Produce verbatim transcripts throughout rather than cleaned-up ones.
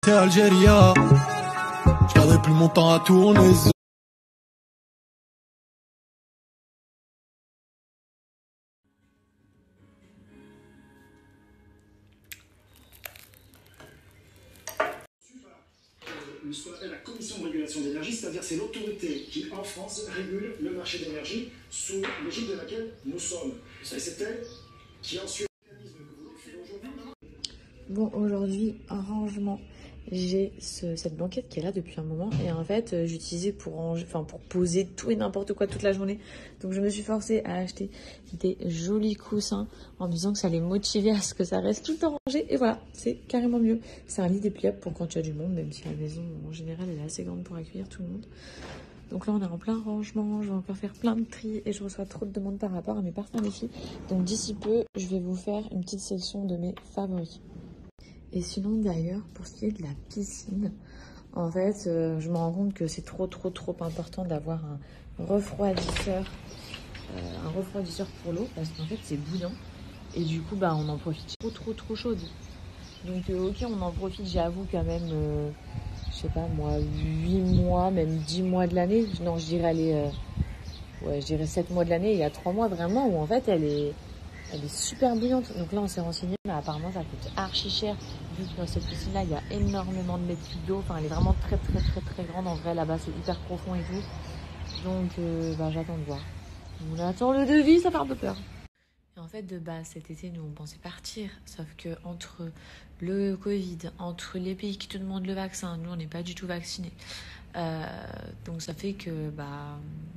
C'était Algéria. Je gardais plus mon temps à tourner. La commission de régulation de l'énergie, c'est-à-dire c'est l'autorité qui, en France, régule le marché d'énergie sous l'égide de laquelle nous sommes. Et c'est elle qui ensuite... Bon, aujourd'hui, un rangement. J'ai ce, cette banquette qui est là depuis un moment et en fait, euh, j'utilisais pour ranger, enfin pour poser tout et n'importe quoi toute la journée. Donc je me suis forcée à acheter des jolis coussins en me disant que ça allait motiver à ce que ça reste tout le temps rangé. Et voilà, c'est carrément mieux. C'est un lit dépliable pour quand il y a du monde, même si la maison en général elle est assez grande pour accueillir tout le monde. Donc là, on est en plein rangement. Je vais encore faire plein de tri et je reçois trop de demandes par rapport à mes parfums les filles. Donc d'ici peu, je vais vous faire une petite sélection de mes favoris. Et sinon d'ailleurs, pour ce qui est de la piscine, en fait, euh, je me rends compte que c'est trop trop trop important d'avoir un refroidisseur, euh, un refroidisseur pour l'eau, parce qu'en fait c'est bouillant et du coup bah on en profite trop trop trop chaude. Donc euh, ok, on en profite, j'avoue quand même, euh, je sais pas moi, huit mois, même dix mois de l'année. Non, je dirais aller, euh, ouais, je dirais sept mois de l'année. Il y a trois mois vraiment où en fait elle est Elle est super bouillante. Donc là, on s'est renseigné, mais apparemment, ça coûte archi cher. Vu que dans cette piscine-là, il y a énormément de mètres cubes d'eau. Enfin, elle est vraiment très, très, très, très grande. En vrai, là-bas, c'est hyper profond et tout. Donc, euh, bah, j'attends de voir. On attend le devis, ça fait un peu peur. Et en fait, de base, cet été, nous, on pensait partir. Sauf que entre le Covid, entre les pays qui te demandent le vaccin, nous, on n'est pas du tout vaccinés. Euh, donc, ça fait que, bah...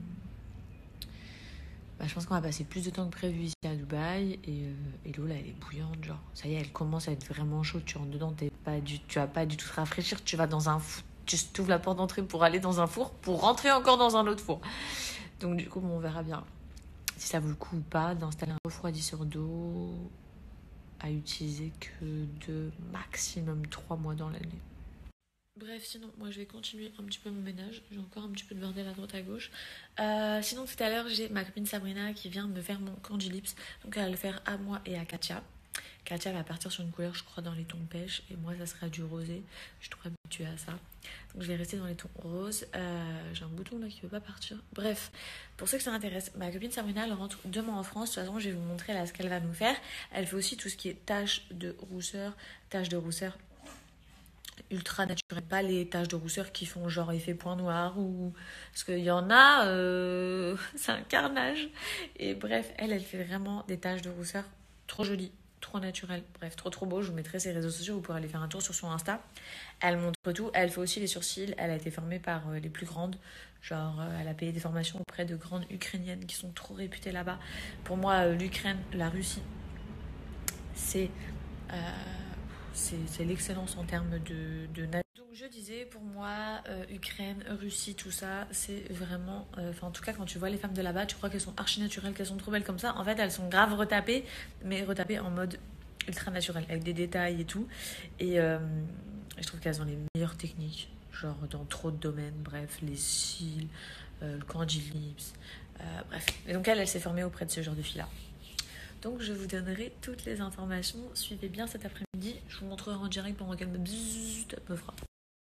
Bah, je pense qu'on va passer plus de temps que prévu ici à Dubaï et, euh, et l'eau là elle est bouillante, genre ça y est elle commence à être vraiment chaude, tu rentres dedans, t'es pas du, tu vas pas du tout te rafraîchir, tu vas dans un four, tu ouvres la porte d'entrée pour aller dans un four pour rentrer encore dans un autre four. Donc du coup bon, on verra bien si ça vaut le coup ou pas d'installer un refroidisseur d'eau à utiliser que de maximum trois mois dans l'année. Bref, sinon, moi je vais continuer un petit peu mon ménage. J'ai encore un petit peu de bordel à droite à gauche. Euh, sinon, tout à l'heure, j'ai ma copine Sabrina qui vient me faire mon Candy Lips. Donc, elle va le faire à moi et à Katia. Katia va partir sur une couleur, je crois, dans les tons pêche. Et moi, ça sera du rosé. Je suis trop habituée à ça. Donc, je vais rester dans les tons roses. Euh, j'ai un bouton là qui ne veut pas partir. Bref, pour ceux que ça intéresse, ma copine Sabrina, elle rentre demain en France. De toute façon, je vais vous montrer là ce qu'elle va nous faire. Elle fait aussi tout ce qui est taches de rousseur. Taches de rousseur ultra naturel, pas les taches de rousseur qui font genre effet point noir ou parce qu'il y en a euh... c'est un carnage. Et bref, elle elle fait vraiment des taches de rousseur trop jolies, trop naturelles, bref trop trop beau. Je vous mettrai ses réseaux sociaux, vous pourrez aller faire un tour sur son Insta. Elle montre tout, elle fait aussi les sourcils. Elle a été formée par euh, les plus grandes, genre euh, elle a payé des formations auprès de grandes ukrainiennes qui sont trop réputées là-bas. Pour moi euh, l'Ukraine, la Russie, c'est euh, c'est, c'est l'excellence en termes de, de nature. Donc je disais, pour moi, euh, Ukraine, Russie, tout ça, c'est vraiment... Enfin, euh, en tout cas, quand tu vois les femmes de là-bas, tu crois qu'elles sont archi naturelles, qu'elles sont trop belles comme ça. En fait, elles sont grave retapées, mais retapées en mode ultra naturel, avec des détails et tout. Et euh, je trouve qu'elles ont les meilleures techniques, genre dans trop de domaines. Bref, les cils, euh, le candy lips, euh, bref. Et donc elle, elle s'est formée auprès de ce genre de filles-là. Donc je vous donnerai toutes les informations. Suivez bien cet après-midi. Je vous montrerai en direct pendant qu'elle me, bzzz, me fera.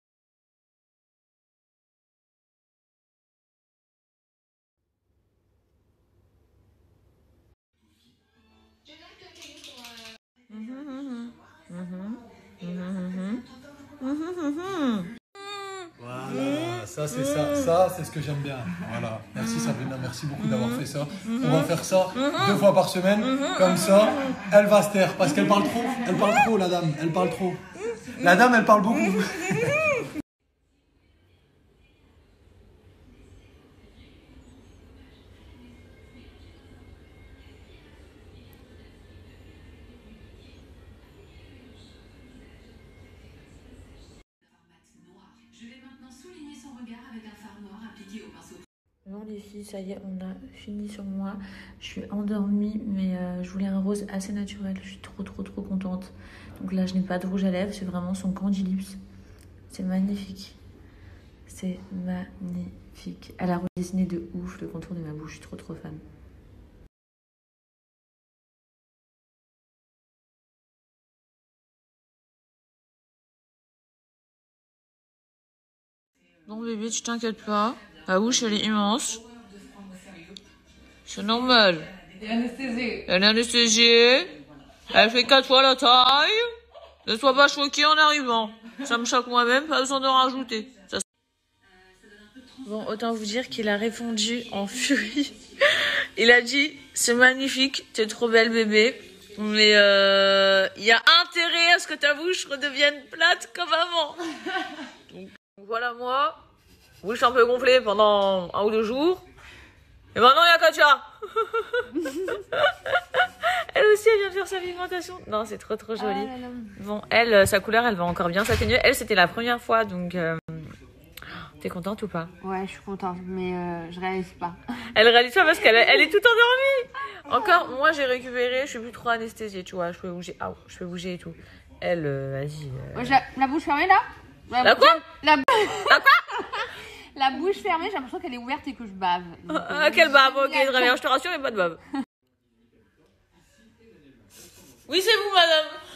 Voilà, ça c'est ça, ça c'est ce que j'aime bien. Voilà, merci Sabrina, merci beaucoup d'avoir fait ça. On va faire ça deux fois par semaine, comme ça, elle va se taire parce qu'elle parle trop. Elle parle trop, la dame, elle parle trop. La dame, elle parle beaucoup. Bon les filles, ça y est, on a fini sur moi. Je suis endormie, mais euh, je voulais un rose assez naturel. Je suis trop trop trop contente. Donc là, je n'ai pas de rouge à lèvres, c'est vraiment son Candy Lips. C'est magnifique. C'est magnifique. Elle a redessiné de ouf le contour de ma bouche. Je suis trop trop fan. Non bébé, tu t'inquiètes pas. La bouche elle est immense. C'est normal. Elle est anesthésiée. Elle est anesthésiée. Elle fait quatre fois la taille. Ne sois pas choquée en arrivant. Ça me choque moi-même, pas besoin de rajouter. Ça... Bon, autant vous dire qu'il a répondu en furie. Il a dit, c'est magnifique, t'es trop belle bébé. Mais il euh, y a intérêt à ce que ta bouche redevienne plate comme avant. Donc voilà moi. Bouche un peu gonflée pendant un ou deux jours. Et maintenant il y a Katia. Elle aussi elle vient de faire sa pigmentation. Non c'est trop trop joli. Ah, bon elle, sa couleur elle va encore bien s'atténuer. Elle c'était la première fois donc... Euh... T'es contente ou pas? Ouais, je suis contente, mais euh, je réalise pas. Elle réalise pas parce qu'elle elle est toute endormie. Encore, moi j'ai récupéré, je suis plus trop anesthésiée, tu vois, je peux bouger, ah, je peux bouger et tout. Elle, euh, vas-y. Euh... Ouais, la, la bouche fermée là? La, la quoi? La, la quoi? La bouche fermée, j'ai l'impression qu'elle est ouverte et que je bave. Donc, euh, ah, quelle bave? Ok, très bien, je te rassure, il n'y a pas de bave. Oui, c'est vous, madame.